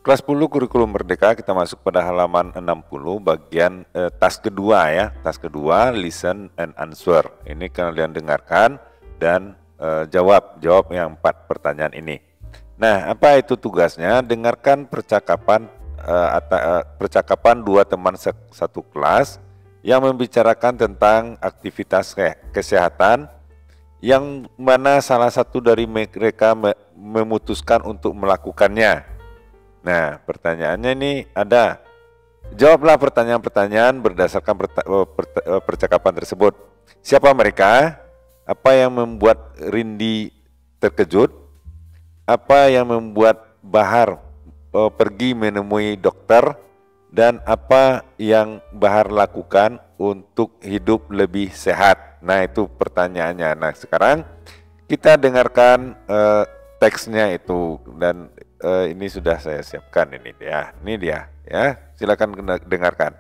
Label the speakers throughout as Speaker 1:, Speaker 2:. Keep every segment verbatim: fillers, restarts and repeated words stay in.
Speaker 1: Kelas sepuluh Kurikulum Merdeka, kita masuk pada halaman enam puluh bagian eh, tas kedua ya. Tas kedua, listen and answer. Ini kalian dengarkan dan eh, jawab, jawab yang empat pertanyaan ini. Nah, apa itu tugasnya? Dengarkan percakapan eh, ata, eh, percakapan dua teman satu kelas yang membicarakan tentang aktivitas kesehatan yang mana salah satu dari mereka memutuskan untuk melakukannya. Nah, pertanyaannya ini ada. Jawablah pertanyaan-pertanyaan berdasarkan percakapan tersebut. Siapa mereka? Apa yang membuat Rindi terkejut? Apa yang membuat Bahar uh, pergi menemui dokter? Dan apa yang Bahar lakukan untuk hidup lebih sehat? Nah, itu pertanyaannya. Nah, sekarang kita dengarkan uh, teksnya itu, dan uh, ini sudah saya siapkan. Ini dia, ini dia ya. Silakan dengarkan.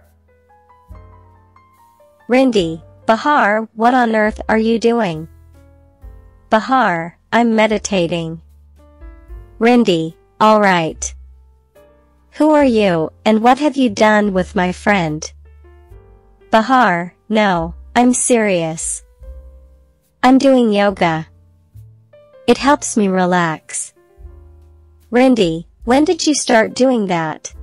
Speaker 2: Rindi, Bahar, what on earth are you doing? Bahar, I'm meditating. Rindi, all right. Who are you, and what have you done with my friend? Bahar, no, I'm serious. I'm doing yoga. It helps me relax. Rindi, when did you start doing that?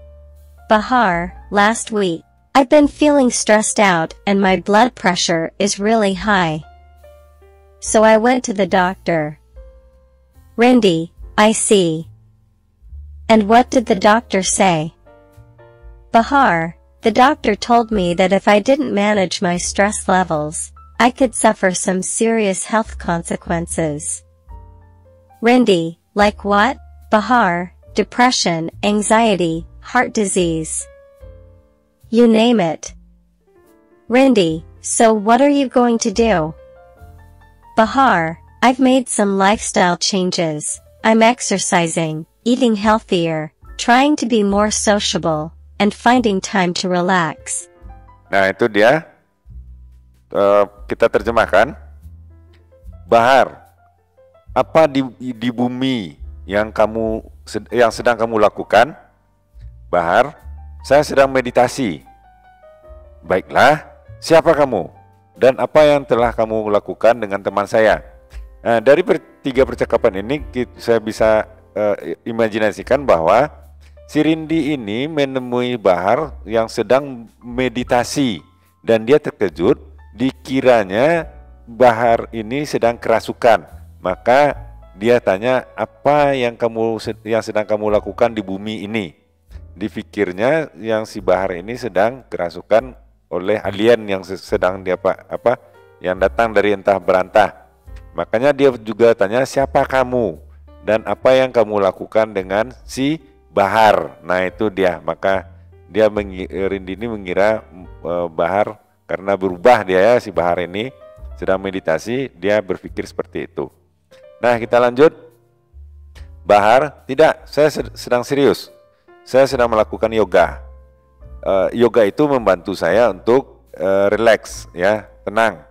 Speaker 2: Bahar, last week. I've been feeling stressed out and my blood pressure is really high. So I went to the doctor. Rindi, I see. And what did the doctor say? Bahar, the doctor told me that if I didn't manage my stress levels, I could suffer some serious health consequences. Rindi, like what? Bahar, depression, anxiety, heart disease. You name it. Rindi, so what are you going to do? Bahar, I've made some lifestyle changes. I'm exercising, eating healthier, trying to be more sociable, and finding time to relax.
Speaker 1: Nah, itu dia. Uh, kita terjemahkan. Bahar, apa di, di bumi yang kamu yang sedang kamu lakukan? Bahar, saya sedang meditasi. Baiklah, siapa kamu? Dan apa yang telah kamu lakukan dengan teman saya? Nah, dari per, tiga percakapan ini saya bisa uh, imajinasikan bahwa si Rindi ini menemui Bahar yang sedang meditasi dan dia terkejut dikiranya Bahar ini sedang kerasukan. Maka dia tanya, apa yang kamu yang sedang kamu lakukan di bumi ini? Dipikirnya yang si Bahar ini sedang kerasukan oleh alien yang sedang dia apa, apa yang datang dari entah berantah. Makanya dia juga tanya, siapa kamu dan apa yang kamu lakukan dengan si Bahar. Nah, itu dia. Maka dia Rindi ini mengira uh, Bahar, karena berubah dia ya, si Bahar ini sedang meditasi, dia berpikir seperti itu. Nah, kita lanjut. Bahar, tidak, saya sedang serius. Saya sedang melakukan yoga. Uh, yoga itu membantu saya untuk uh, relax, ya, tenang.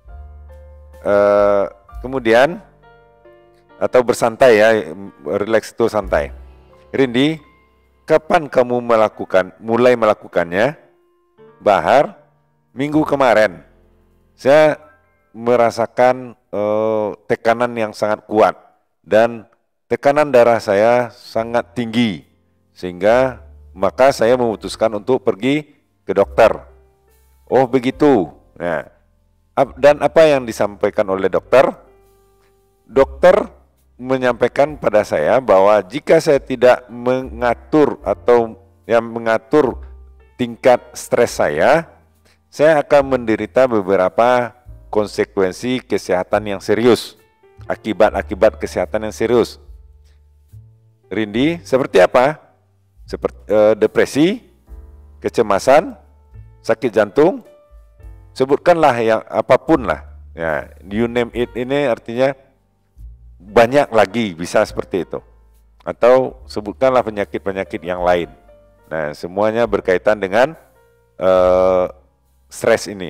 Speaker 1: Uh, kemudian atau bersantai ya, relax itu santai. Rindi, kapan kamu melakukan, mulai melakukannya? Bahar, minggu kemarin. Saya merasakan uh, tekanan yang sangat kuat dan tekanan darah saya sangat tinggi, sehingga maka saya memutuskan untuk pergi ke dokter. Oh begitu. Nah, dan apa yang disampaikan oleh dokter? Dokter menyampaikan pada saya bahwa jika saya tidak mengatur atau yang mengatur tingkat stres saya, saya akan menderita beberapa konsekuensi kesehatan yang serius, akibat-akibat kesehatan yang serius. Rindi, seperti apa? Seperti eh, depresi, kecemasan, sakit jantung, sebutkanlah yang apapun lah. Ya, you name it, ini artinya banyak lagi, bisa seperti itu. Atau sebutkanlah penyakit-penyakit yang lain. Nah, semuanya berkaitan dengan eh, stres ini.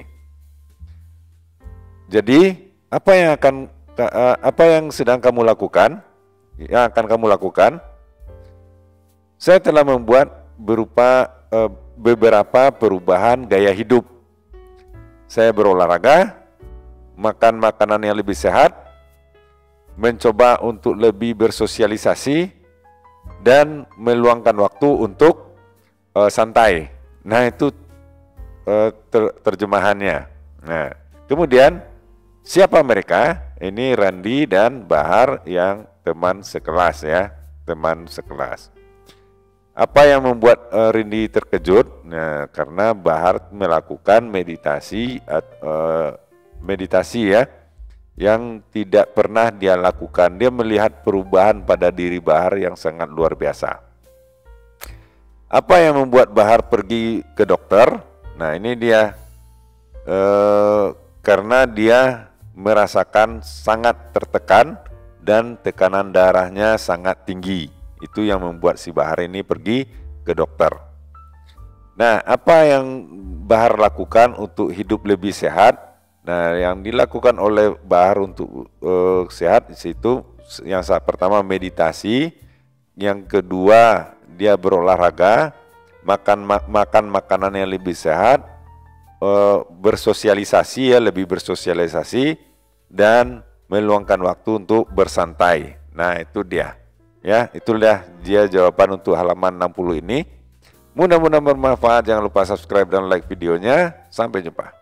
Speaker 1: Jadi, apa yang akan apa yang sedang kamu lakukan? Yang akan kamu lakukan? Saya telah membuat berupa eh, beberapa perubahan gaya hidup. Saya berolahraga, makan makanan yang lebih sehat, mencoba untuk lebih bersosialisasi, dan meluangkan waktu untuk uh, santai. Nah, itu uh, ter terjemahannya. Nah, kemudian siapa mereka? Ini Randy dan Bahar yang teman sekelas ya, teman sekelas. Apa yang membuat uh, Randy terkejut? Nah, karena Bahar melakukan meditasi uh, meditasi ya, yang tidak pernah dia lakukan. Dia melihat perubahan pada diri Bahar yang sangat luar biasa. Apa yang membuat Bahar pergi ke dokter? Nah, ini dia eh, karena dia merasakan sangat tertekan dan tekanan darahnya sangat tinggi. Itu yang membuat si Bahar ini pergi ke dokter. Nah, apa yang Bahar lakukan untuk hidup lebih sehat? Nah, yang dilakukan oleh Bahar untuk uh, sehat itu yang saat pertama meditasi, yang kedua dia berolahraga, makan ma makan makanan yang lebih sehat, uh, bersosialisasi ya lebih bersosialisasi, dan meluangkan waktu untuk bersantai. Nah, itu dia. Ya, itulah dia jawaban untuk halaman enam puluh ini. Mudah-mudahan bermanfaat. Jangan lupa subscribe dan like videonya. Sampai jumpa.